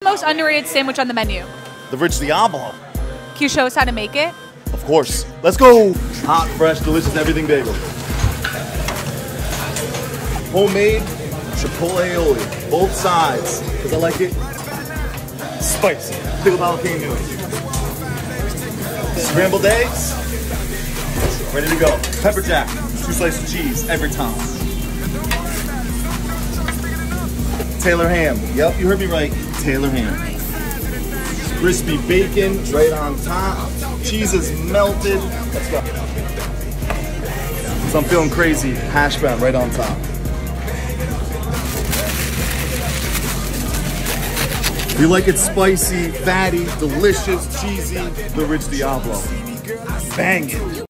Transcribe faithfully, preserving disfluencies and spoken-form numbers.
most underrated sandwich on the menu? The rich Diablo. Can you show us how to make it? Of course. Let's go. Hot, fresh, delicious, everything bagel. Homemade chipotle aioli. Both sides. Because I like it spicy. Pickled jalapeno. Scrambled eggs. Ready to go. Pepper jack. Two slices of cheese every time. Taylor ham. Yep, you heard me right. Taylor ham. Crispy bacon right on top. Cheese is melted. Let's go. So I'm feeling crazy. Hash brown right on top. If you like it spicy, fatty, delicious, cheesy, the rich Diablo. Bang it.